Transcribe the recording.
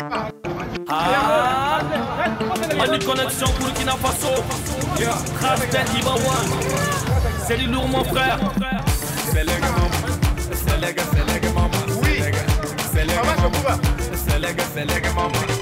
Ah, Mali Connexion Burkina Faso. Rastel Ibawa. C'est du lourd mon frère. C'est les gars maman. Oui. C'est les gars maman. C'est les gars maman.